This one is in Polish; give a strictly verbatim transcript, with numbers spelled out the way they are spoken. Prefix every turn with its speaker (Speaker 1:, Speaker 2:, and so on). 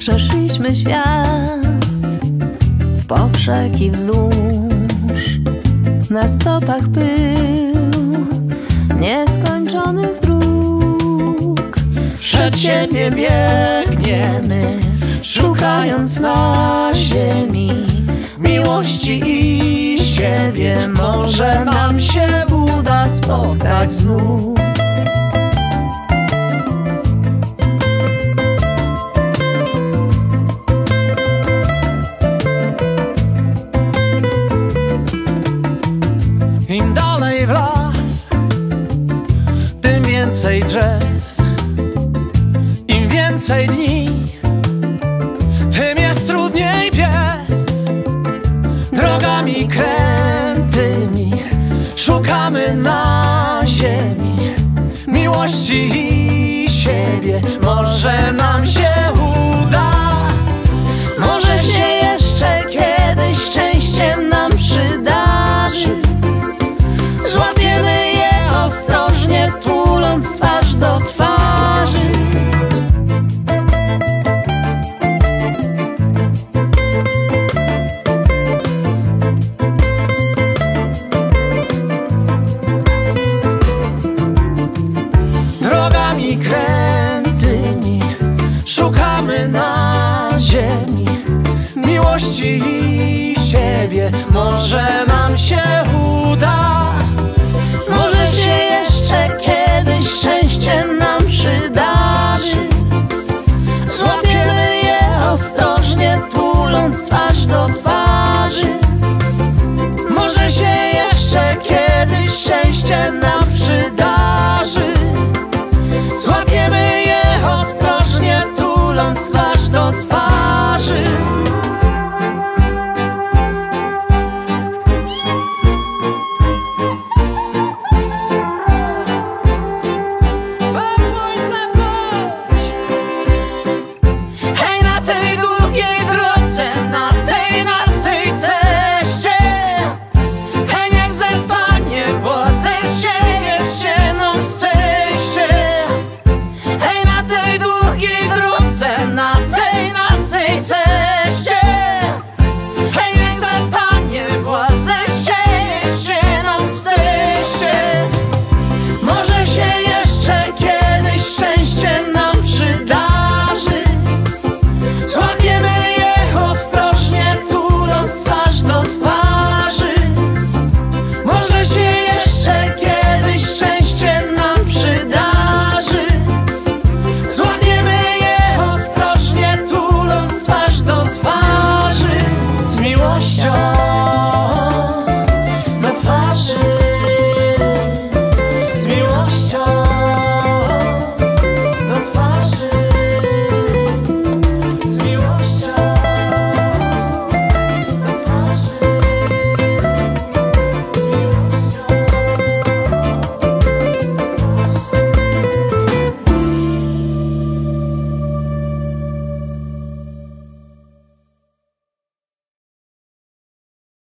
Speaker 1: Przeszliśmy świat w poprzek i wzdłuż, na stopach pył nieskończonych dróg. Przed siebie biegniemy, szukając na ziemi miłości i siebie. Może nam się uda spotkać znów. Im dalej w las, tym więcej drzew. Im więcej dni, tym jest trudniej biec. Drogami krętymi szukamy na ziemi miłości i siebie. Może nam się uda, może się jeszcze kiedyś szczęście nam przydarzy. Złapiemy je ostrożnie, tuląc twarz do twarzy. Drogami krętymi szukamy na ziemi miłości i siebie. Może nam się uda, może się jeszcze kiedyś szczęście nam przydarzy. Złapiemy je ostrożnie, tuląc twarz do twarzy.